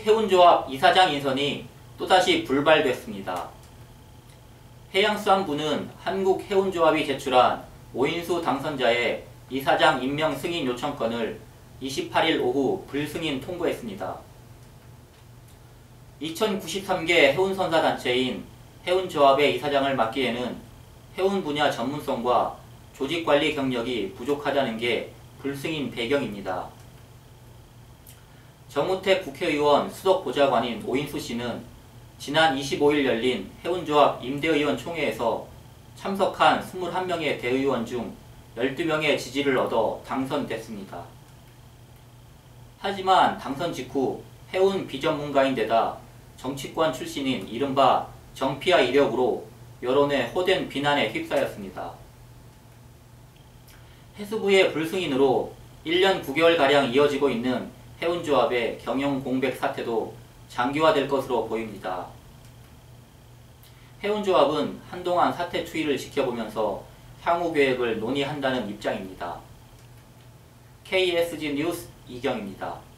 한국해운조합 이사장 인선이 또다시 불발됐습니다. 해양수산부는 한국해운조합이 제출한 오인수 당선자의 이사장 임명 승인 요청건을 28일 오후 불승인 통보했습니다. 2093개 해운선사단체인 해운조합의 이사장을 맡기에는 해운 분야 전문성과 조직관리 경력이 부족하다는 게 불승인 배경입니다. 정우택 국회의원 수석보좌관인 오인수 씨는 지난 25일 열린 해운조합 임대의원 총회에서 참석한 21명의 대의원 중 12명의 지지를 얻어 당선됐습니다. 하지만 당선 직후 해운 비전문가인데다 정치권 출신인 이른바 정피아 이력으로 여론의 호된 비난에 휩싸였습니다. 해수부의 불승인으로 1년 9개월가량 이어지고 있는 해운조합의 경영 공백 사태도 장기화될 것으로 보입니다. 해운조합은 한동안 사태 추이를 지켜보면서 향후 계획을 논의한다는 입장입니다. KSG 뉴스 이경입니다.